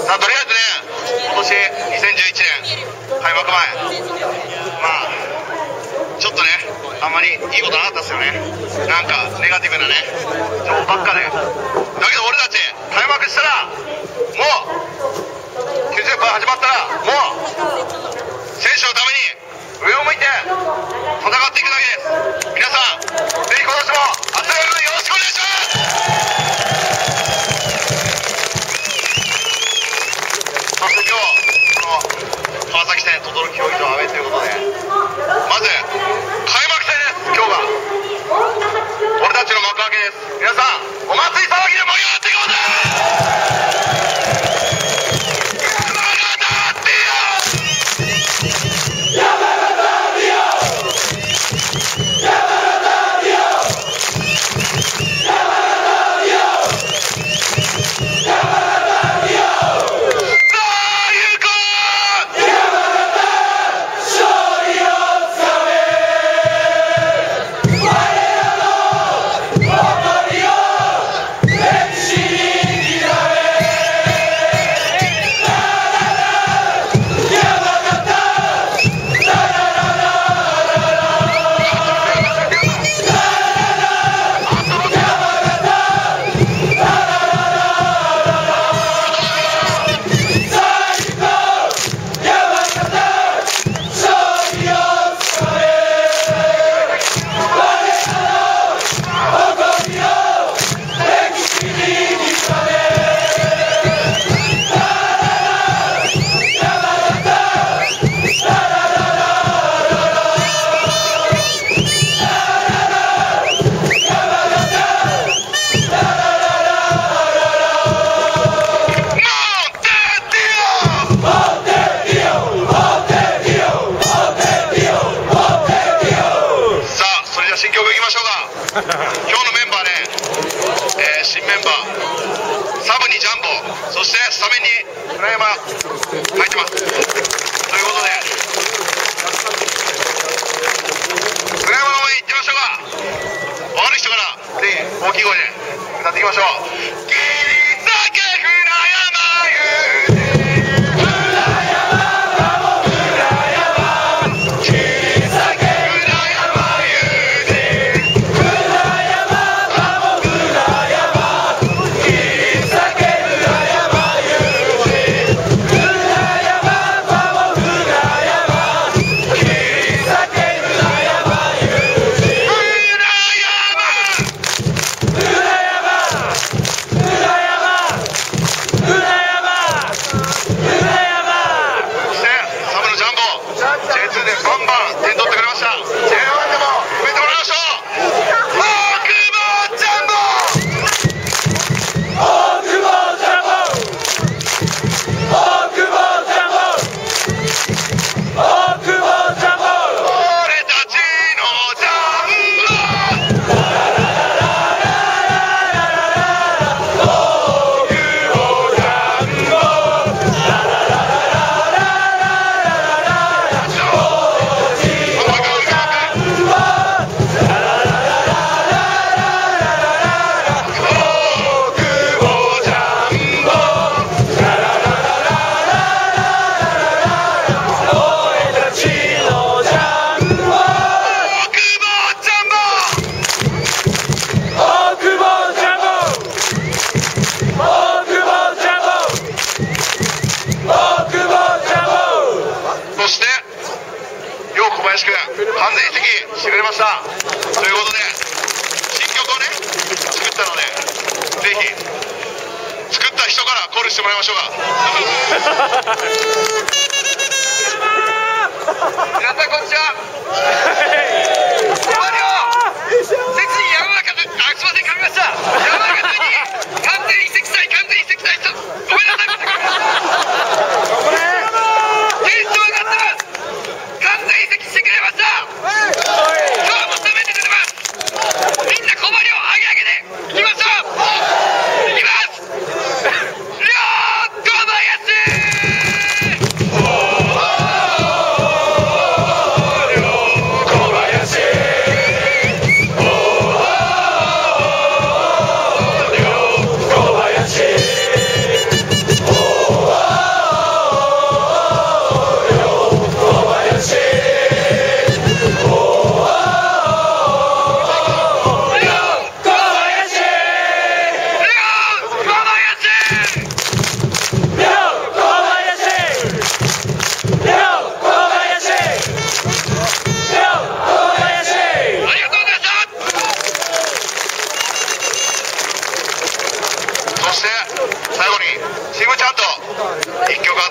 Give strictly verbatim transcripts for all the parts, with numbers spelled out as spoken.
さあとりあえずね、今年にせんじゅういちねん開幕前、まあちょっとねあんまりいいことなかったですよね。なんかネガティブなね情報ばっかで。だけど俺たち開幕したらもうきゅうじゅっぷん始まったらもう選手のために上を向いて戦っていくだけです。皆さんぜひ今年も熱い応援よろしくお願いします。そして今日この川崎戦等々力競技場アウェーということで、まず開幕戦です。今日が俺たちの幕開けです。皆さんお祭り騒ぎで盛り上がっていこうぜ。今日のメンバーね、えー、新メンバーサブにジャンボ、そしてスタメンに村山入ってます。ということで村山の応援行ってみましょうか。分かる人からぜひ大きい声で歌っていきましょう。切り裂け船山言うて完全移籍してくれました。ということで新曲をね作ったので、ぜひ作った人からコールしてもらいましょうか。皆さんこんにちは。終わりを設置山中で、あ、すいません、噛みました。山中に完全移籍したい、完全移籍したい人、ごめんなさい。テンション上がってます。完全移籍してくれました。今日も食べてくれます。みんな小針を上げ上げでいきましょう。いきます。りょう小林。りょう小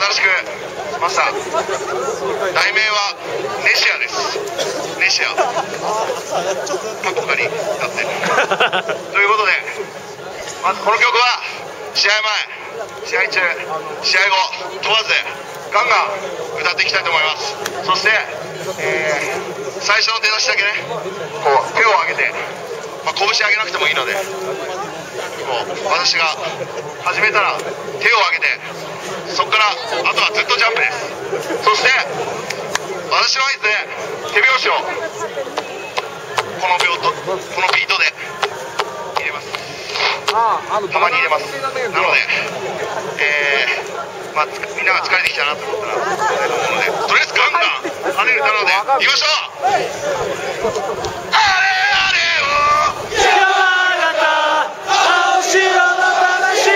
新しくしました。題名はネシアです。ネシア過去仮になってるということで、まずこの曲は試合前、試合中、試合後問わずガンガン歌っていきたいと思います。そして、えー、最初の出だしだけね、こう手を上げて、まあ、拳上げなくてもいいので、こう私が始めたら手を上げて、そこからあとはずっとジャンプです。そして私の合図で手拍子をこの秒とこのビートで入れます。たまに入れます。なので、えーまあ、みんなが疲れてきたなと思ったらと思うので、とりあえずガンガン跳ねる歌なのでいきましょう。あれあれを山形青白の魂、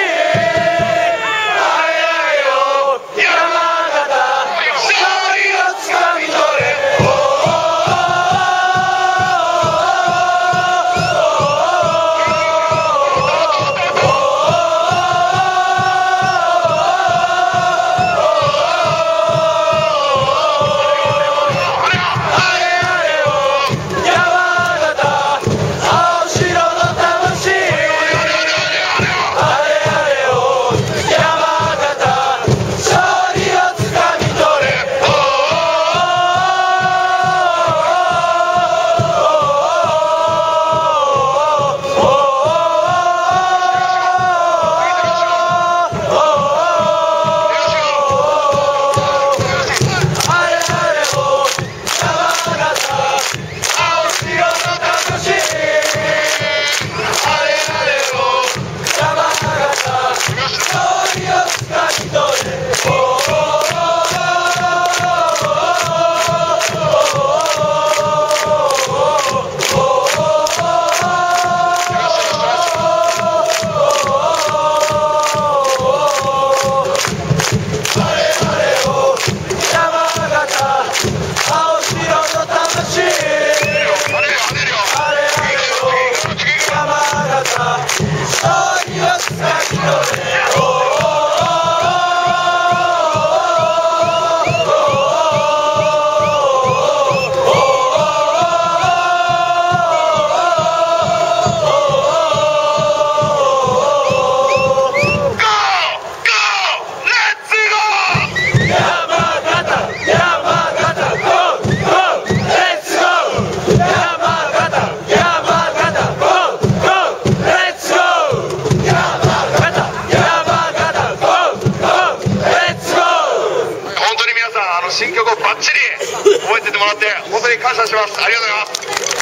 新曲をバッチリ覚えててもらって本当に感謝します。ありがとうございます。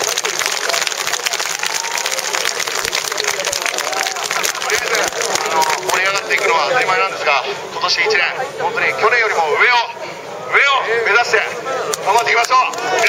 とりあえずあの盛り上がっていくのは当たり前なんですが、今年いちねん本当に去年よりも上を上を目指して頑張っていきましょう。